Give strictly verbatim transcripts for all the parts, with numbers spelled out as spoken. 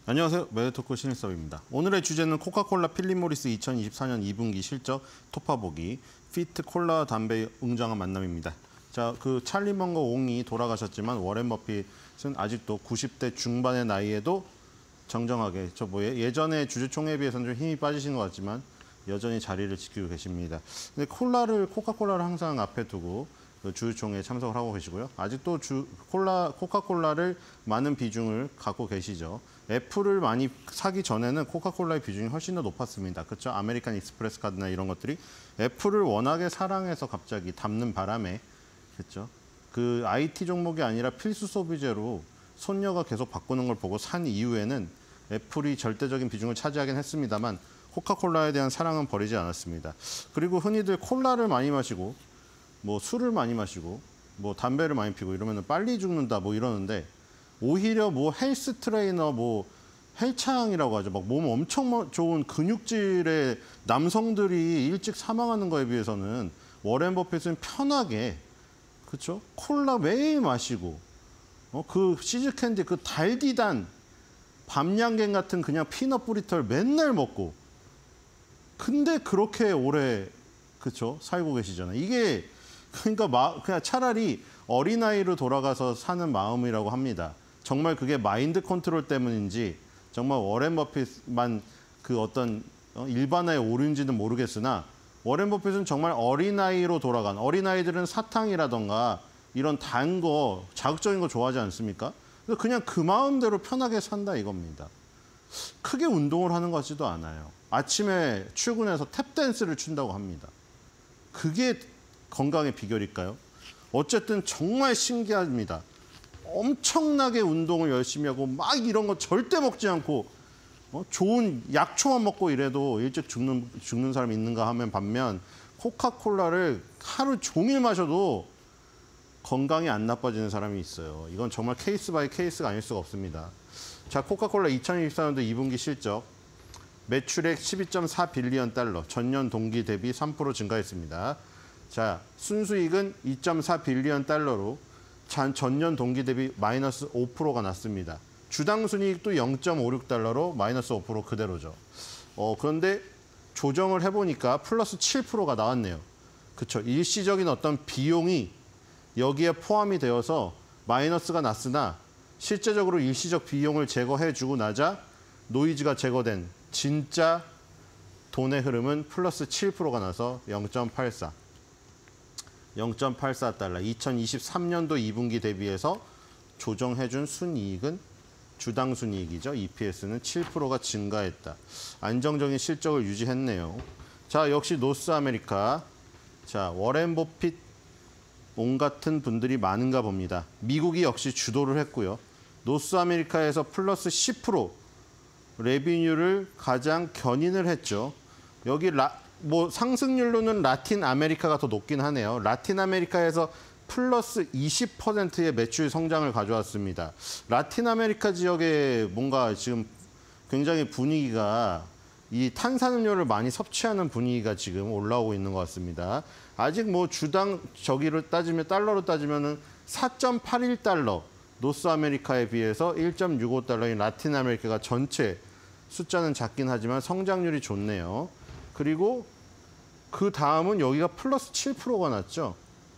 안녕하세요. 매드토크 신일섭입니다. 오늘의 주제는 코카콜라 필립 모리스 이천이십사 년 이 분기 실적 토파보기 피트 콜라 담배 웅장한 만남입니다. 자, 그 찰리 먼거 옹이 돌아가셨지만 워렌 버핏은 아직도 구십 대 중반의 나이에도 정정하게 저 뭐예 예전에 주주총회에 비해서는 좀 힘이 빠지신 것 같지만 여전히 자리를 지키고 계십니다. 근데 콜라를 코카콜라를 항상 앞에 두고 그 주주총회에 참석을 하고 계시고요. 아직도 주 콜라 코카콜라를 많은 비중을 갖고 계시죠. 애플을 많이 사기 전에는 코카콜라의 비중이 훨씬 더 높았습니다. 그렇죠? 아메리칸 익스프레스 카드나 이런 것들이 애플을 워낙에 사랑해서 갑자기 담는 바람에 그렇죠? 그 아이티 종목이 아니라 필수 소비재로 손녀가 계속 바꾸는 걸 보고 산 이후에는 애플이 절대적인 비중을 차지하긴 했습니다만 코카콜라에 대한 사랑은 버리지 않았습니다. 그리고 흔히들 콜라를 많이 마시고 뭐 술을 많이 마시고 뭐 담배를 많이 피고 이러면 빨리 죽는다 뭐 이러는데 오히려 뭐 헬스 트레이너 뭐 헬창이라고 하죠. 막 몸 엄청 좋은 근육질의 남성들이 일찍 사망하는 거에 비해서는 워렌 버핏은 편하게 그렇죠? 콜라 매일 마시고 어, 그 시즈 캔디 그 달디단 밤양갱 같은 그냥 피넛 브리털 맨날 먹고 근데 그렇게 오래 그렇죠? 살고 계시잖아요. 이게 그러니까 마, 그냥 차라리 어린아이로 돌아가서 사는 마음이라고 합니다. 정말 그게 마인드 컨트롤 때문인지 정말 워렌 버핏만 그 어떤 일반화에 오른지는 모르겠으나 워렌 버핏은 정말 어린아이로 돌아간 어린아이들은 사탕이라던가 이런 단 거, 자극적인 거 좋아하지 않습니까? 그래서 그냥 그 마음대로 편하게 산다 이겁니다. 크게 운동을 하는 것 같지도 않아요. 아침에 출근해서 탭댄스를 춘다고 합니다. 그게 건강의 비결일까요? 어쨌든 정말 신기합니다. 엄청나게 운동을 열심히 하고 막 이런 거 절대 먹지 않고 어? 좋은 약초만 먹고 이래도 일찍 죽는, 죽는 사람이 있는가 하면 반면 코카콜라를 하루 종일 마셔도 건강이 안 나빠지는 사람이 있어요. 이건 정말 케이스 바이 케이스가 아닐 수가 없습니다. 자, 코카콜라 이천이십사 년도 이 분기 실적 매출액 십이 점 사 빌리언 달러, 전년 동기 대비 삼 퍼센트 증가했습니다. 자, 순수익은 이 점 사 빌리언 달러로 전년 동기 대비 마이너스 오 퍼센트가 났습니다. 주당 순이익도 영 점 오육 달러로 마이너스 오 퍼센트 그대로죠. 어, 그런데 조정을 해보니까 플러스 칠 퍼센트가 나왔네요. 그렇죠. 일시적인 어떤 비용이 여기에 포함이 되어서 마이너스가 났으나 실제적으로 일시적 비용을 제거해주고 나자 노이즈가 제거된 진짜 돈의 흐름은 플러스 칠 퍼센트가 나서 영 점 팔사. 영 점 팔사 달러. 이천이십삼 년도 이 분기 대비해서 조정해준 순이익은 주당 순이익이죠. 이피에스는 칠 퍼센트가 증가했다. 안정적인 실적을 유지했네요. 자, 역시 노스 아메리카. 자, 워렌 버핏 온 같은 분들이 많은가 봅니다. 미국이 역시 주도를 했고요. 노스 아메리카에서 플러스 십 퍼센트 레비뉴를 가장 견인을 했죠. 여기 라, 뭐 상승률로는 라틴 아메리카가 더 높긴 하네요. 라틴 아메리카에서 플러스 이십 퍼센트의 매출 성장을 가져왔습니다. 라틴 아메리카 지역에 뭔가 지금 굉장히 분위기가 이 탄산음료를 많이 섭취하는 분위기가 지금 올라오고 있는 것 같습니다. 아직 뭐 주당 저기로 따지면 달러로 따지면은 사 점 팔일 달러 노스 아메리카에 비해서 일 점 육오 달러인 라틴 아메리카가 전체 숫자는 작긴 하지만 성장률이 좋네요. 그리고 그 다음은 여기가 플러스 칠 퍼센트가 났죠.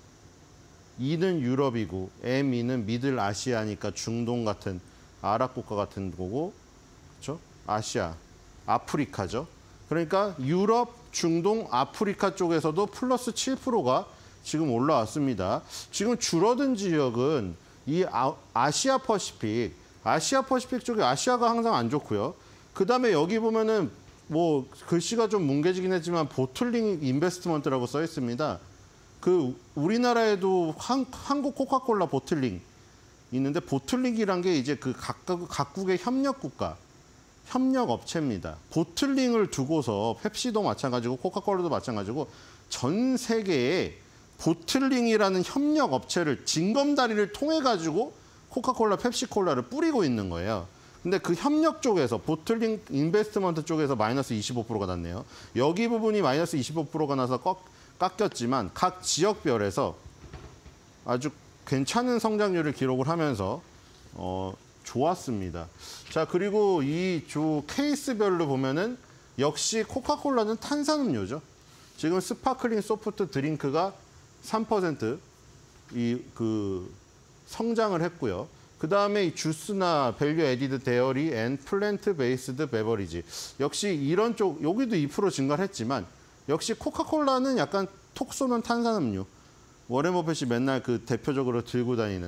이는 유럽이고 엠이는 미들 아시아니까 중동 같은 아랍 국가 같은 거고 그렇죠? 아시아, 아프리카죠. 그러니까 유럽, 중동, 아프리카 쪽에서도 플러스 칠 퍼센트가 지금 올라왔습니다. 지금 줄어든 지역은 이 아, 아시아 퍼시픽, 아시아 퍼시픽 쪽에 아시아가 항상 안 좋고요. 그다음에 여기 보면은 뭐 글씨가 좀 뭉개지긴 했지만 보틀링 인베스트먼트라고 써 있습니다. 그 우리나라에도 한, 한국 코카콜라 보틀링 있는데 보틀링이란 게 이제 그 각각 각국의 협력 국가, 협력 업체입니다. 보틀링을 두고서 펩시도 마찬가지고 코카콜라도 마찬가지고 전 세계에 보틀링이라는 협력 업체를 징검다리를 통해 가지고 코카콜라, 펩시콜라를 뿌리고 있는 거예요. 근데 그 협력 쪽에서 보틀링 인베스트먼트 쪽에서 마이너스 이십오 퍼센트가 났네요. 여기 부분이 마이너스 이십오 퍼센트가 나서 꺾, 깎였지만 각 지역별에서 아주 괜찮은 성장률을 기록을 하면서 어, 좋았습니다. 자, 그리고 이 주 케이스별로 보면은 역시 코카콜라는 탄산음료죠. 지금 스파클링 소프트 드링크가 삼 퍼센트 이 그 성장을 했고요. 그 다음에 이 주스나 밸류 에디드 데어리 앤 플랜트 베이스드 베버리지. 역시 이런 쪽, 여기도 이 퍼센트 증가를 했지만 역시 코카콜라는 약간 톡 쏘는 탄산음료. 워렌 버핏이 맨날 그 대표적으로 들고 다니는.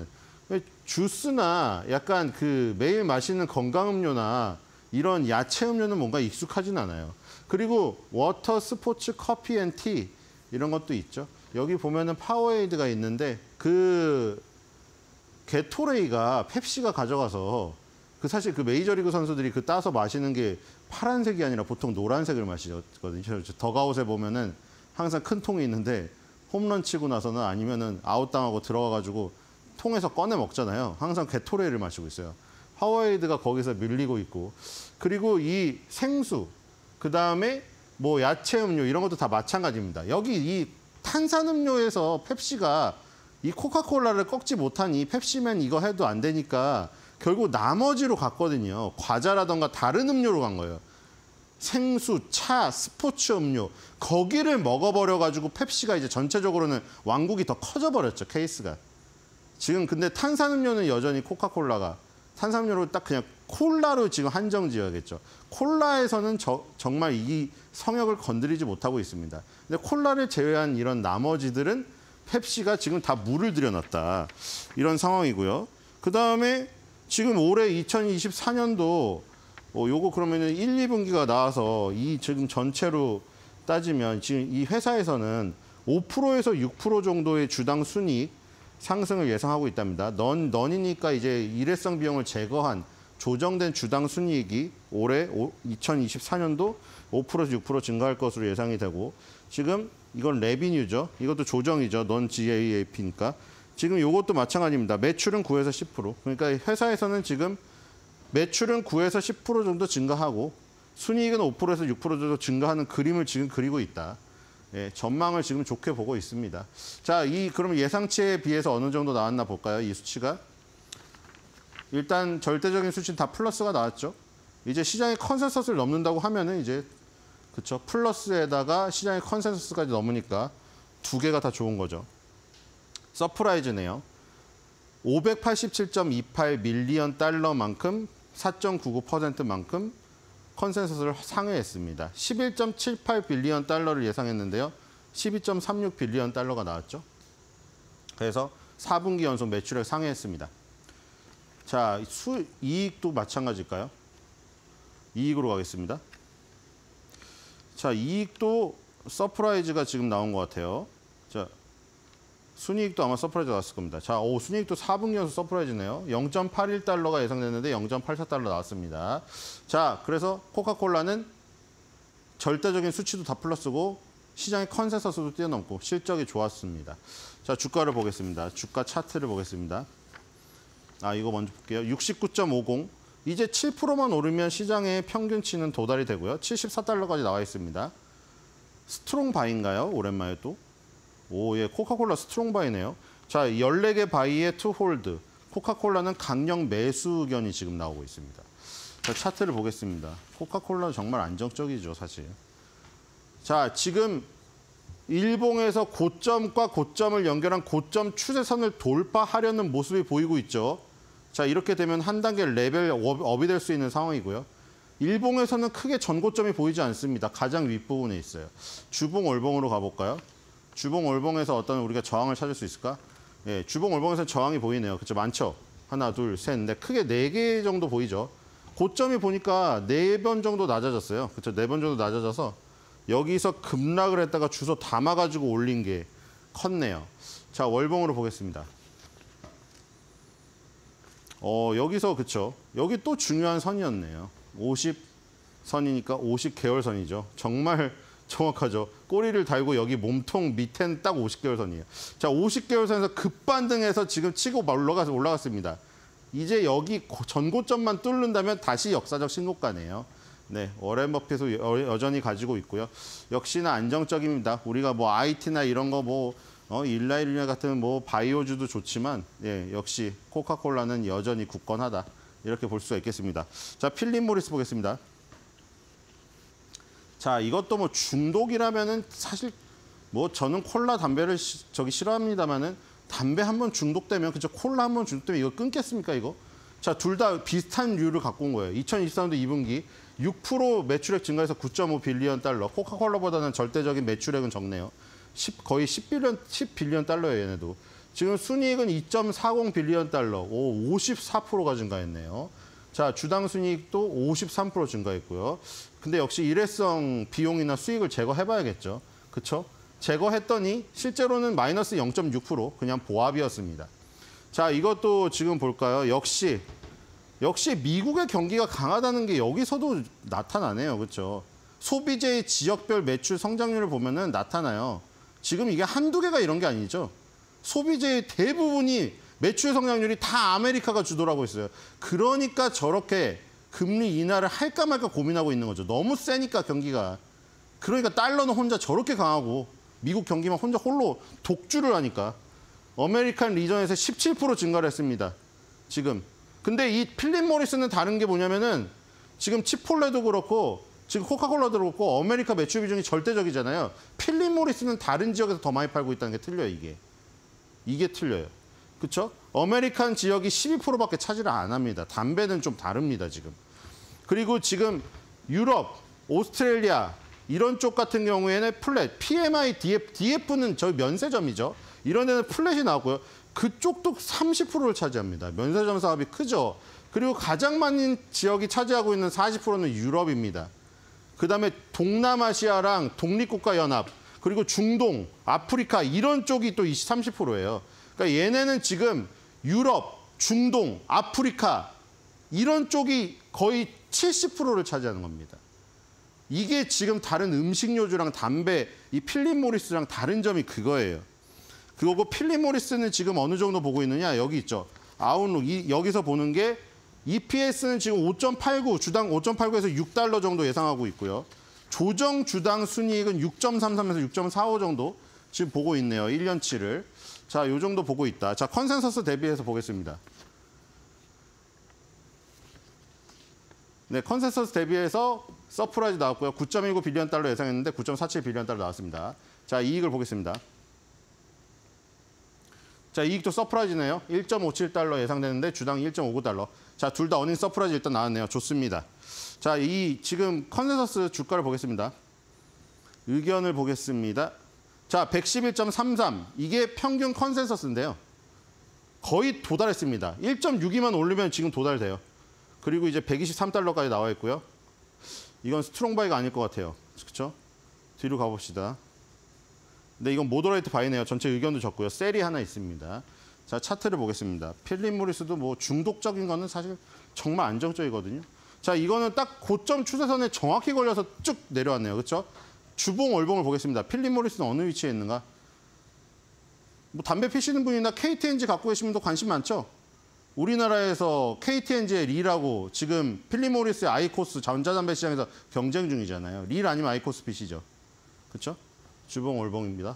주스나 약간 그 매일 마시는 건강음료나 이런 야채 음료는 뭔가 익숙하진 않아요. 그리고 워터, 스포츠, 커피 앤 티 이런 것도 있죠. 여기 보면은 파워에이드가 있는데 그 게토레이가 펩시가 가져가서 그 사실 그 메이저리그 선수들이 그 따서 마시는 게 파란색이 아니라 보통 노란색을 마시거든요. 더가웃에 보면은 항상 큰 통이 있는데 홈런 치고 나서는 아니면은 아웃당하고 들어가가지고 통에서 꺼내 먹잖아요. 항상 게토레이를 마시고 있어요. 파워에이드가 거기서 밀리고 있고, 그리고 이 생수, 그 다음에 뭐 야채 음료 이런 것도 다 마찬가지입니다. 여기 이 탄산음료에서 펩시가 이 코카콜라를 꺾지 못하니 펩시맨 이거 해도 안 되니까 결국 나머지로 갔거든요. 과자라던가 다른 음료로 간 거예요. 생수, 차, 스포츠 음료 거기를 먹어버려가지고 펩시가 이제 전체적으로는 왕국이 더 커져버렸죠. 케이스가. 지금 근데 탄산음료는 여전히 코카콜라가 탄산음료로 딱 그냥 콜라로 지금 한정 지어야겠죠. 콜라에서는 저, 정말 이 성역을 건드리지 못하고 있습니다. 근데 콜라를 제외한 이런 나머지들은 펩시가 지금 다 물을 들여놨다. 이런 상황이고요. 그 다음에 지금 올해 이천이십사 년도 어, 요거 그러면은 일, 이 분기가 나와서 이 지금 전체로 따지면 지금 이 회사에서는 오 퍼센트에서 육 퍼센트 정도의 주당 순이익 상승을 예상하고 있답니다. 넌, 넌이니까 이제 일회성 비용을 제거한 조정된 주당 순이익이 올해 이천이십사 년도 오 퍼센트에서 육 퍼센트 증가할 것으로 예상이 되고, 지금 이건 레비뉴죠. 이것도 조정이죠. 넌 지에이에이피니까. 지금 이것도 마찬가지입니다. 매출은 구에서 십 퍼센트. 그러니까 회사에서는 지금 매출은 구에서 십 퍼센트 정도 증가하고 순이익은 오 퍼센트에서 육 퍼센트 정도 증가하는 그림을 지금 그리고 있다. 예, 전망을 지금 좋게 보고 있습니다. 자, 이 그럼 예상치에 비해서 어느 정도 나왔나 볼까요? 이 수치가. 일단 절대적인 수치는 다 플러스가 나왔죠. 이제 시장의 컨센서스를 넘는다고 하면은 이제 그쵸, 플러스에다가 시장의 컨센서스까지 넘으니까 두 개가 다 좋은 거죠. 서프라이즈네요. 오백팔십칠 점 이팔 밀리언 달러만큼 사 점 구구 퍼센트만큼 컨센서스를 상회했습니다. 십일 점 칠팔 빌리언 달러를 예상했는데요. 십이 점 삼육 빌리언 달러가 나왔죠. 그래서 사 분기 연속 매출액 상회했습니다. 자, 수, 이익도 마찬가지일까요? 이익으로 가겠습니다. 자, 이익도 서프라이즈가 지금 나온 것 같아요. 자, 순이익도 아마 서프라이즈 나왔을 겁니다. 자, 오, 순이익도 사 분기 연속 서프라이즈네요. 영 점 팔일 달러가 예상됐는데 영 점 팔사 달러 나왔습니다. 자, 그래서 코카콜라는 절대적인 수치도 다 플러스고 시장의 컨센서스도 뛰어넘고 실적이 좋았습니다. 자, 주가를 보겠습니다. 주가 차트를 보겠습니다. 아, 이거 먼저 볼게요. 육십구 점 오공. 이제 칠 퍼센트만 오르면 시장의 평균치는 도달이 되고요. 칠십사 달러까지 나와 있습니다. 스트롱 바인가요? 오랜만에 또. 오, 예, 코카콜라 스트롱 바이네요. 자, 열네 개 바이에 투 홀드. 코카콜라는 강력 매수 의견이 지금 나오고 있습니다. 자, 차트를 보겠습니다. 코카콜라는 정말 안정적이죠, 사실. 자, 지금 일봉에서 고점과 고점을 연결한 고점 추세선을 돌파하려는 모습이 보이고 있죠. 자, 이렇게 되면 한 단계 레벨 업이 될 수 있는 상황이고요. 일봉에서는 크게 전고점이 보이지 않습니다. 가장 윗부분에 있어요. 주봉 월봉으로 가볼까요? 주봉 월봉에서 어떤 우리가 저항을 찾을 수 있을까? 예, 주봉 월봉에서 저항이 보이네요. 그렇죠? 많죠? 하나, 둘, 셋, 넷. 크게 네 개 정도 보이죠? 고점이 보니까 네 번 정도 낮아졌어요. 그렇죠? 네 번 정도 낮아져서 여기서 급락을 했다가 주소 담아가지고 올린 게 컸네요. 자, 월봉으로 보겠습니다. 어, 여기서 그쵸? 여기 또 중요한 선이었네요. 오십 선이니까 오십 개월선이죠. 정말 정확하죠. 꼬리를 달고 여기 몸통 밑에는 딱 오십 개월선이에요. 자, 오십 개월선에서 급반등해서 지금 치고 올라가서 올라갔습니다. 이제 여기 전고점만 뚫는다면 다시 역사적 신고가네요. 네, 워렌 버핏도 여전히 가지고 있고요. 역시나 안정적입니다. 우리가 뭐 아이티나 이런 거 뭐 어, 일라이리나 같은 뭐 바이오주도 좋지만 예, 역시 코카콜라는 여전히 굳건하다. 이렇게 볼 수가 있겠습니다. 자, 필립 모리스 보겠습니다. 자, 이것도 뭐 중독이라면은 사실 뭐 저는 콜라 담배를 시, 저기 싫어합니다만은 담배 한번 중독되면 그죠? 콜라 한번 중독되면 이거 끊겠습니까 이거? 자, 둘 다 비슷한 류를 갖고 온 거예요. 이천이십사 년도 이 분기 육 퍼센트 매출액 증가해서 구 점 오 빌리언 달러. 코카콜라보다는 절대적인 매출액은 적네요. 십, 거의 십 빌리언, 십 빌리언 달러예요, 얘네도. 지금 순이익은 이 점 사공 빌리언 달러. 오, 오십사 퍼센트가 증가했네요. 자, 주당 순이익도 오십삼 퍼센트 증가했고요. 근데 역시 일회성 비용이나 수익을 제거해봐야겠죠. 그렇죠? 제거했더니 실제로는 마이너스 영 점 육 퍼센트 그냥 보합이었습니다. 자, 이것도 지금 볼까요? 역시 역시 미국의 경기가 강하다는 게 여기서도 나타나네요. 그렇죠? 소비재의 지역별 매출 성장률을 보면은 나타나요. 지금 이게 한두 개가 이런 게 아니죠. 소비재의 대부분이 매출 성장률이 다 아메리카가 주도하고 있어요. 그러니까 저렇게 금리 인하를 할까 말까 고민하고 있는 거죠. 너무 세니까 경기가. 그러니까 달러는 혼자 저렇게 강하고 미국 경기만 혼자 홀로 독주를 하니까. 아메리칸 리전에서 십칠 퍼센트 증가를 했습니다. 지금. 근데 이 필립 모리스는 다른 게 뭐냐면은 지금 치폴레도 그렇고 지금 코카콜라도 그렇고 아메리카 매출 비중이 절대적이잖아요. 필립 모리스는 다른 지역에서 더 많이 팔고 있다는 게 틀려요, 이게. 이게 틀려요. 그렇죠? 아메리칸 지역이 십이 퍼센트밖에 차지를 안 합니다. 담배는 좀 다릅니다, 지금. 그리고 지금 유럽, 오스트레일리아 이런 쪽 같은 경우에는 플랫, 피엠아이, 디에프, 디에프는 저희 면세점이죠. 이런 데는 플랫이 나오고요. 그쪽도 삼십 퍼센트를 차지합니다. 면세점 사업이 크죠. 그리고 가장 많은 지역이 차지하고 있는 사십 퍼센트는 유럽입니다. 그다음에 동남아시아랑 독립국가연합, 그리고 중동, 아프리카 이런 쪽이 또 삼십 퍼센트예요. 그러니까 얘네는 지금 유럽, 중동, 아프리카 이런 쪽이 거의 칠십 퍼센트를 차지하는 겁니다. 이게 지금 다른 음식료주랑 담배, 이 필립 모리스랑 다른 점이 그거예요. 그거고 필립 모리스는 지금 어느 정도 보고 있느냐? 여기 있죠. 아웃룩. 이, 여기서 보는 게 이피에스는 지금 오 점 팔구, 주당 오 점 팔구에서 육 달러 정도 예상하고 있고요. 조정 주당 순이익은 육 점 삼삼에서 육 점 사오 정도 지금 보고 있네요. 일 년치를. 자, 요 정도 보고 있다. 자, 컨센서스 대비해서 보겠습니다. 네, 컨센서스 대비해서 서프라이즈 나왔고요. 구 점 일구 빌리언 달러 예상했는데 구 점 사칠 빌리언 달러 나왔습니다. 자, 이익을 보겠습니다. 자, 이익도 서프라이즈네요. 일 점 오칠 달러 예상되는데 주당 일 점 오구 달러. 자, 둘 다 어닝 서프라이즈 일단 나왔네요. 좋습니다. 자, 이 지금 컨센서스 주가를 보겠습니다. 의견을 보겠습니다. 자, 백십일 점 삼삼. 이게 평균 컨센서스인데요. 거의 도달했습니다. 일 점 육이만 올리면 지금 도달돼요. 그리고 이제 백이십삼 달러까지 나와 있고요. 이건 스트롱바이가 아닐 것 같아요. 그렇죠? 뒤로 가봅시다. 근데 이건 모더레이트 바이네요. 전체 의견도 적고요. 셀이 하나 있습니다. 자, 차트를 보겠습니다. 필립 모리스도 뭐 중독적인 거는 사실 정말 안정적이거든요. 자, 이거는 딱 고점 추세선에 정확히 걸려서 쭉 내려왔네요. 그렇죠? 주봉, 월봉을 보겠습니다. 필립 모리스는 어느 위치에 있는가? 뭐 담배 피시는 분이나 케이티엔지 갖고 계신 분도 관심 많죠? 우리나라에서 케이티엔지의 릴하고 지금 필립 모리스의 아이코스 전자담배 시장에서 경쟁 중이잖아요. 릴 아니면 아이코스 피시죠. 그렇죠? 주봉 월봉입니다.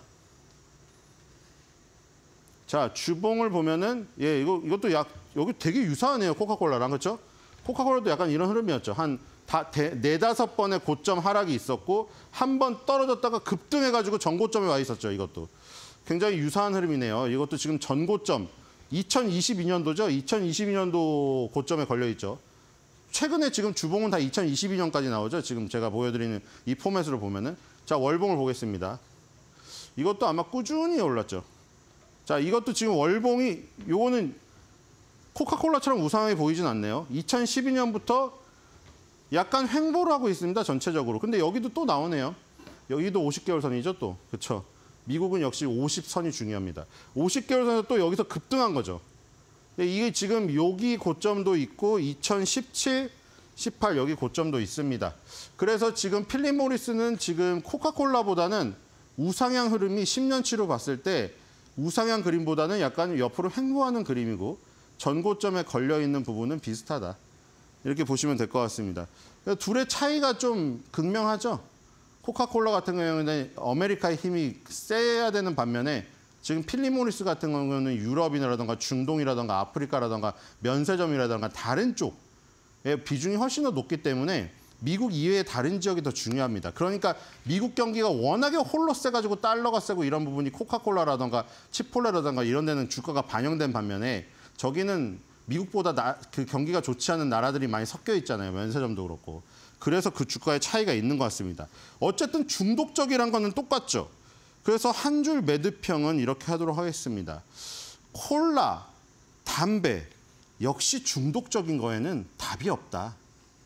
자, 주봉을 보면은 예, 이거 이것도 약 여기 되게 유사하네요. 코카콜라랑. 그렇죠? 코카콜라도 약간 이런 흐름이었죠. 한 다, 대, 네다섯 번의 고점 하락이 있었고 한 번 떨어졌다가 급등해 가지고 전고점에 와 있었죠. 이것도. 굉장히 유사한 흐름이네요. 이것도 지금 전고점 이천이십이 년도죠. 이천이십이 년도 고점에 걸려 있죠. 최근에 지금 주봉은 다 이천이십이 년까지 나오죠. 지금 제가 보여드리는 이 포맷으로 보면은. 자, 월봉을 보겠습니다. 이것도 아마 꾸준히 올랐죠. 자, 이것도 지금 월봉이 요거는 코카콜라처럼 우상하게 보이진 않네요. 이천십이 년부터 약간 횡보를 하고 있습니다. 전체적으로. 근데 여기도 또 나오네요. 여기도 오십 개월 선이죠, 또. 그렇죠? 미국은 역시 오십 선이 중요합니다. 오십 개월 선에서 또 여기서 급등한 거죠. 이게 지금 여기 고점도 있고 이천십칠, 십팔 여기 고점도 있습니다. 그래서 지금 필립 모리스는 지금 코카콜라보다는 우상향 흐름이 십 년치로 봤을 때 우상향 그림보다는 약간 옆으로 횡보하는 그림이고 전고점에 걸려있는 부분은 비슷하다. 이렇게 보시면 될 것 같습니다. 둘의 차이가 좀 극명하죠. 코카콜라 같은 경우에는 아메리카의 힘이 세야 되는 반면에 지금 필립모리스 같은 경우는 유럽이라든가 중동이라든가 아프리카라든가 면세점이라든가 다른 쪽의 비중이 훨씬 더 높기 때문에 미국 이외의 다른 지역이 더 중요합니다. 그러니까 미국 경기가 워낙에 홀로 세가지고 달러가 세고 이런 부분이 코카콜라라든가 치폴레라든가 이런 데는 주가가 반영된 반면에 저기는 미국보다 나, 그 경기가 좋지 않은 나라들이 많이 섞여 있잖아요. 면세점도 그렇고. 그래서 그 주가의 차이가 있는 것 같습니다. 어쨌든 중독적이란 거는 똑같죠. 그래서 한 줄 매도평은 이렇게 하도록 하겠습니다. 콜라, 담배 역시 중독적인 거에는 답이 없다.